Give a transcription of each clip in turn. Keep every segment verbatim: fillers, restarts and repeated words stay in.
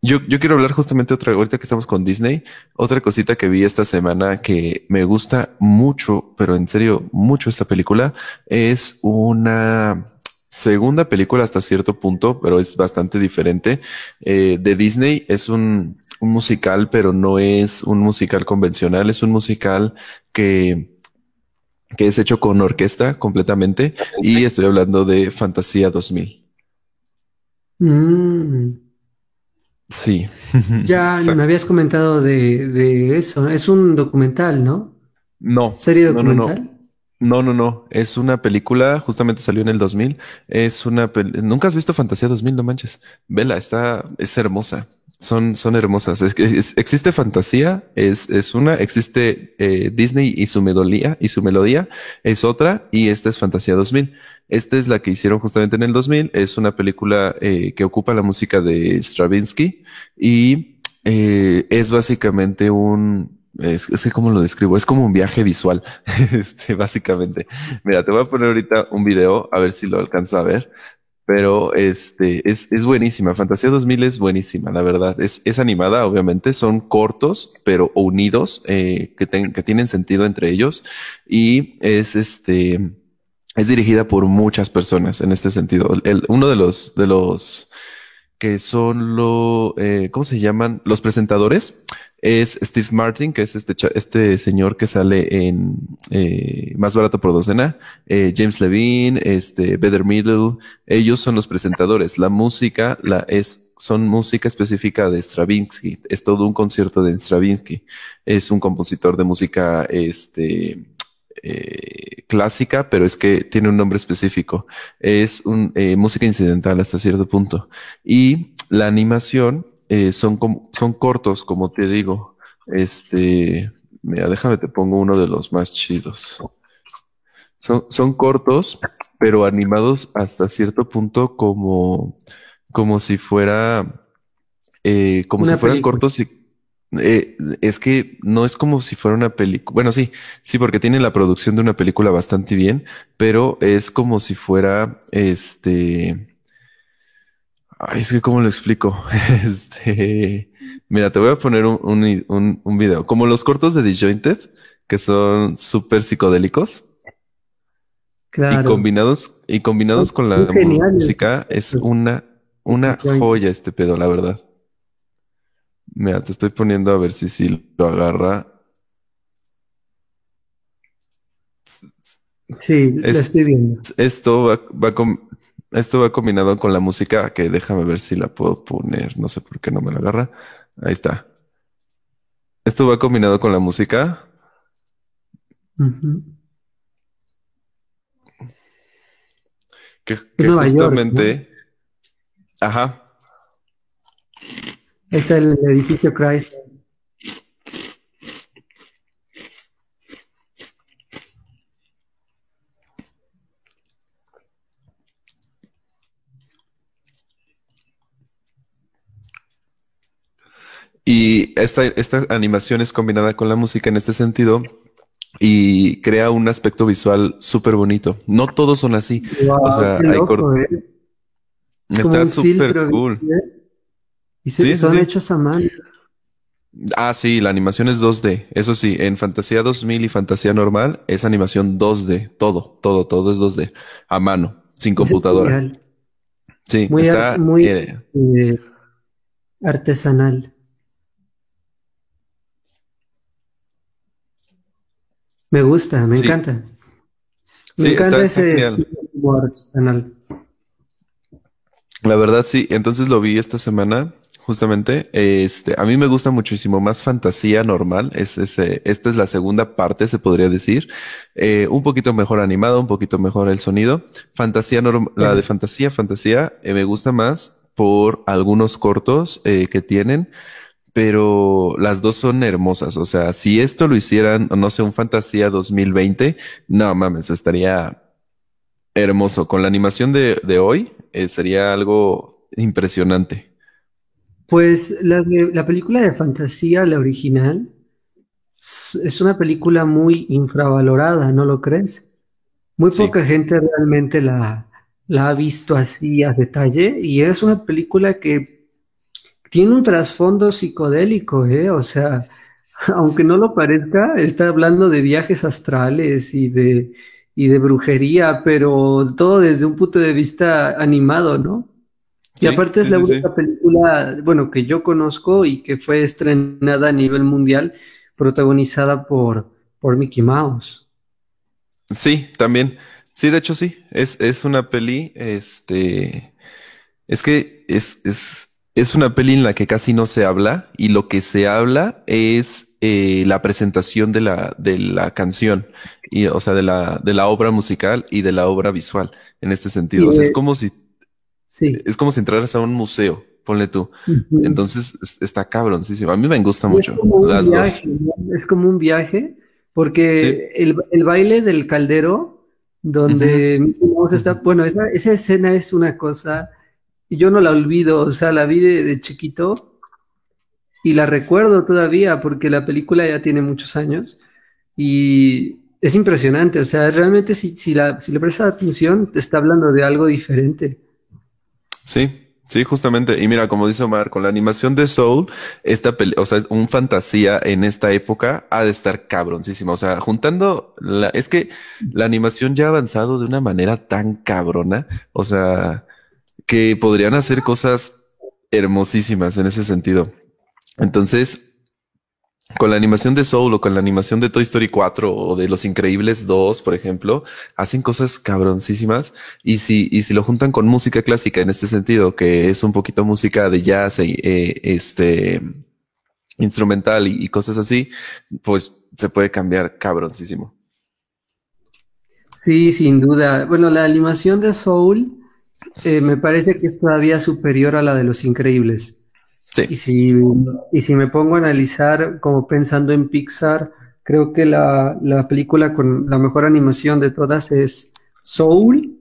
Yo, yo quiero hablar justamente otra, ahorita que estamos con Disney, otra cosita que vi esta semana que me gusta mucho, pero en serio, mucho esta película, es una segunda película hasta cierto punto, pero es bastante diferente. Eh, de Disney es un, un musical, pero no es un musical convencional, es un musical que, que es hecho con orquesta completamente y estoy hablando de Fantasía dos mil. Mm, Sí, ya me habías comentado de, de eso. Es un documental, ¿no? no, ¿Serie no, no, no. documental? No, no, no. Es una película, justamente salió en el dos mil. Es una pel- ¿Nunca has visto Fantasía dos mil? No manches. Vela, está, es hermosa. Son, son hermosas. Es que es- existe fantasía, es, es una, existe eh, Disney y su melodía, y su melodía es otra, y esta es Fantasía dos mil. Esta es la que hicieron justamente en el dos mil. Es una película eh, que ocupa la música de Stravinsky y eh, es básicamente un, es, es que cómo lo describo, es como un viaje visual. Este, básicamente. Mira, te voy a poner ahorita un video a ver si lo alcanza a ver, pero este es, es buenísima. Fantasía dos mil es buenísima, la verdad. Es, es animada, obviamente, son cortos, pero unidos, eh, que, ten- que tienen sentido entre ellos y es este. Es dirigida por muchas personas en este sentido. El, uno de los, de los que son lo, eh, ¿cómo se llaman? Los presentadores es Steve Martin, que es este, cha- este señor que sale en eh, Más Barato por Docena, eh, James Levine, este, Better Middle, ellos son los presentadores. La música la es, son música específica de Stravinsky, es todo un concierto de Stravinsky, es un compositor de música, este, eh, clásica, pero es que tiene un nombre específico. Es un, eh, música incidental hasta cierto punto. Y la animación eh, son, como- son cortos, como te digo. Este, mira, déjame te pongo uno de los más chidos. Son, son cortos, pero animados hasta cierto punto como, como si fuera, eh, como si Una fueran película. cortos y eh, es que no es como si fuera una película. Bueno, sí, sí, porque tiene la producción de una película bastante bien, pero es como si fuera este. Ay, es que cómo lo explico. Este, mira, te voy a poner un, un, un, un video. Como los cortos de Disjointed, que son súper psicodélicos y Claro. combinados, y Son, combinados con son la geniales música, es los una, una Disjointed. joya este pedo, la verdad. Mira, te estoy poniendo a ver si sí lo agarra. Sí, lo Es, estoy viendo. esto va, va com- esto va combinado con la música que déjame ver si la puedo poner. No sé por qué no me la agarra. Ahí está. Esto va combinado con la música Ujú. que, Es que Nueva York, ¿no? justamente, ajá, Ahí está el edificio Chrysler. y esta, esta animación es combinada con la música en este sentido y crea un aspecto visual súper bonito. No todos son así, o Wow, sea, qué hay loco, cort- ¿eh? Es como está un súper filtro, cool. ¿viste? Y se- Sí, sí, son sí. hechos a mano. Ah, sí, la animación es dos D. Eso sí, en Fantasía dos mil y Fantasía normal es animación dos D. Todo, todo, todo es dos D. A mano, sin Eso es computadora. genial. Sí, Muy, ar- está. muy eh, este, artesanal. Me gusta, me sí, encanta. Me sí, está, encanta está ese genial. estilo como artesanal. La verdad, sí. Entonces lo vi esta semana, justamente. Este, a mí me gusta muchísimo más fantasía normal. Es, ese, esta es la segunda parte, se podría decir. Eh, un poquito mejor animado, un poquito mejor el sonido. Fantasía norm- la de Claro. fantasía, fantasía, eh, me gusta más por algunos cortos eh, que tienen, pero las dos son hermosas. O sea, si esto lo hicieran, no sé, un Fantasía dos mil veinte, no mames, estaría hermoso. Con la animación de, de hoy, eh, sería algo impresionante. Pues la, de- la película de fantasía, la original, es es una película muy infravalorada, ¿no lo crees? Muy Sí, poca gente realmente la, la ha visto así a detalle y es una película que tiene un trasfondo psicodélico, ¿eh? O sea, aunque no lo parezca, está hablando de viajes astrales y de, y de brujería, pero todo desde un punto de vista animado, ¿no? Y Sí, aparte es sí, la sí, sí. única película, bueno, que yo conozco y que fue estrenada a nivel mundial, protagonizada por, por Mickey Mouse. Sí, también. Sí, de hecho sí. Es, es una peli, este, es que es, es, es una peli en la que casi no se habla y lo que se habla es eh, la presentación de la, de la canción y, o sea, de la, de la obra musical y de la obra visual en este sentido. Y O sea, es de, como si, sí. es como si entraras a un museo, ponle tú. Ujú. Entonces es- está cabroncísimo. A mí me gusta Y es mucho como un las dos. viaje, ¿no? Es como un viaje, Sí. porque el, el baile del caldero, Ujú, donde Mickey Mouse está, ujú. bueno, esa, esa escena es una cosa, y yo no la olvido, o sea, la vi de, de chiquito y la recuerdo todavía, porque la película ya tiene muchos años, y es impresionante, o sea, realmente si, si, la, si le prestas atención, te está hablando de algo diferente. Sí, sí, justamente. Y mira, como dice Omar, con la animación de Soul, esta peli, o sea, un fantasía en esta época ha de estar cabroncísima. O sea, juntando la, es que la animación ya ha avanzado de una manera tan cabrona, o sea, que podrían hacer cosas hermosísimas en ese sentido. Entonces, con la animación de Soul o con la animación de Toy Story cuatro o de Los Increíbles dos, por ejemplo, hacen cosas cabroncísimas. Y si, y si lo juntan con música clásica en este sentido, que es un poquito música de jazz, e, eh, este, instrumental y, y cosas así, pues se puede cambiar cabroncísimo. Sí, sin duda. Bueno, la animación de Soul eh, me parece que es todavía superior a la de Los Increíbles. Sí, Y si, y si me pongo a analizar, como pensando en Pixar, creo que la, la película con la mejor animación de todas es Soul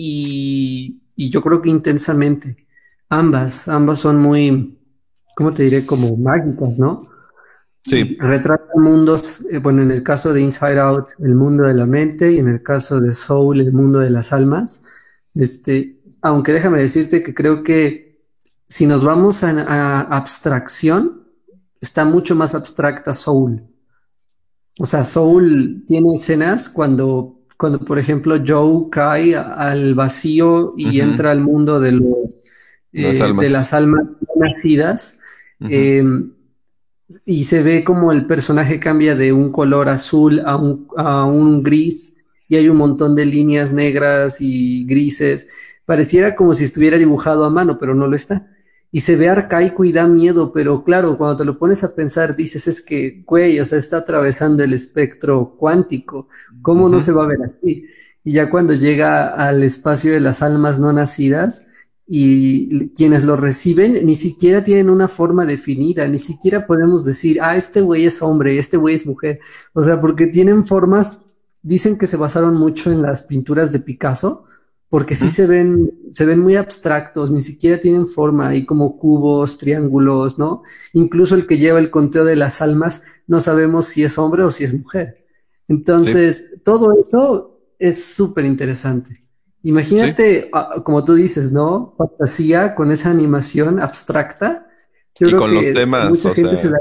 y, y yo creo que Intensamente. Ambas, ambas son muy, ¿cómo te diré? Como mágicas, ¿no? Y sí, retratan mundos, eh, bueno, en el caso de Inside Out, el mundo de la mente, y en el caso de Soul, el mundo de las almas. Este, aunque déjame decirte que creo que si nos vamos a, a abstracción, está mucho más abstracta Soul. O sea, Soul tiene escenas cuando, cuando por ejemplo, Joe cae a- al vacío y ujú. entra al mundo de los, Las eh, de las almas. almas no nacidas. Ujú, eh, y se ve como el personaje cambia de un color azul a un, a un gris y hay un montón de líneas negras y grises. Pareciera como si estuviera dibujado a mano, pero no lo está. Y se ve arcaico y da miedo, pero claro, cuando te lo pones a pensar, dices, es que, güey, o sea, está atravesando el espectro cuántico. ¿Cómo no ujú. se va a ver así? Y ya cuando llega al espacio de las almas no nacidas, y quienes lo reciben ni siquiera tienen una forma definida, ni siquiera podemos decir, ah, este güey es hombre, este güey es mujer, o sea, porque tienen formas, dicen que se basaron mucho en las pinturas de Picasso, porque sí Ujú. se ven, se ven muy abstractos, ni siquiera tienen forma, hay como cubos, triángulos, ¿no? Incluso el que lleva el conteo de las almas, no sabemos si es hombre o si es mujer. Sí, Entonces, todo eso es súper interesante. sí. Imagínate, ah, como tú dices, ¿no? Fantasía con esa animación abstracta. Yo Y creo con los que temas, mucha o gente se, sea, da-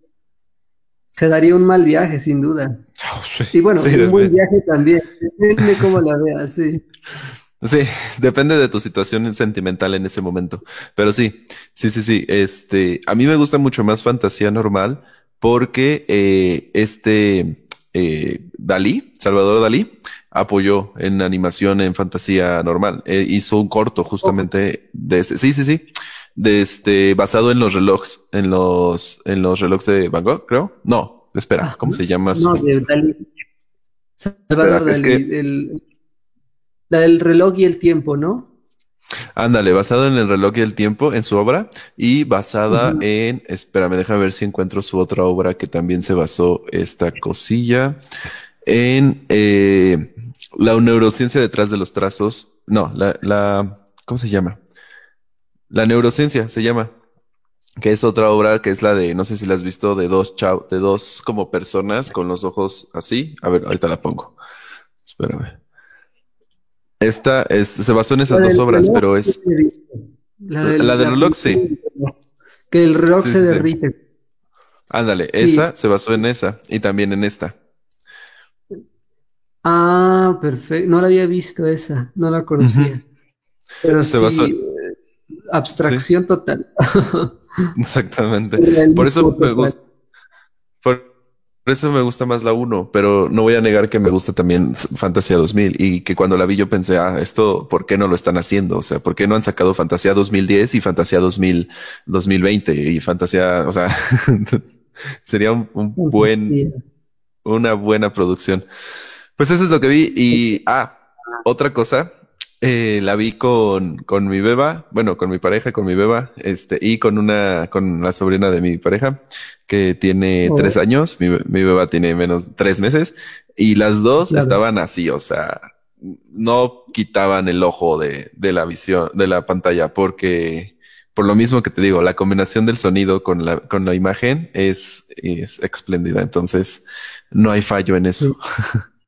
se daría un mal viaje, sin duda. sí, Y bueno, sí, un buen debe- viaje también. Depende cómo la veas, sí. sí, depende de tu situación sentimental en ese momento. Pero sí, sí, sí, sí. Este, a mí me gusta mucho más fantasía normal porque eh, este eh, Dalí, Salvador Dalí, apoyó en animación en fantasía normal. Eh, hizo un corto Ojo, justamente de ese. Sí, sí, sí. De este, basado en los relojes, en los, en los relojes de Van Gogh, creo. No, espera, ajá. ¿cómo se llama No, su? de Dalí. Espera, Salvador es Dalí. que El, la del reloj y el tiempo, ¿no? ándale, basado en el reloj y el tiempo, en su obra, y basada Ujú. en, espérame, déjame ver si encuentro su otra obra que también se basó esta cosilla, en eh, la neurociencia detrás de los trazos, no, la, la, ¿cómo se llama? La neurociencia se llama, que es otra obra que es la de, no sé si la has visto, de dos chau, de dos como personas con los ojos así. A ver, ahorita la pongo. Espérame. Esta es, se basó en La esas dos del obras, reloj pero sí es la he visto. La la del, del la reloj, pintura sí. del reloj. que el rock Sí, se sí, sí. derrite. Ándale, esa Sí. se basó en esa y también en esta. Ah, perfecto. No la había visto esa, no la Ujú. conocía. Pero Se basó, sí, eh, sí, abstracción total. exactamente. Por Surrealismo eso me total. gusta, por por eso me gusta más la uno, pero no voy a negar que me gusta también S- Fantasía dos mil y que cuando la vi yo pensé, ah, esto, ¿por qué no lo están haciendo? O sea, ¿por qué no han sacado Fantasía dos mil diez y Fantasía dos mil, dos mil veinte y Fantasía, o sea, sería un, un buen, Fantasía. una buena producción. Pues eso es lo que vi. Y, ah, otra cosa, eh, la vi con, con mi beba, bueno, con mi pareja, con mi beba, este, y con una, con la sobrina de mi pareja, que tiene tres Oh, años, mi, be- mi beba tiene menos tres meses, y las dos claro. estaban así, o sea, no quitaban el ojo de, de la visión, de la pantalla, porque, por lo mismo que te digo, la combinación del sonido con la, con la imagen es, es espléndida, entonces no hay fallo en eso. Sí.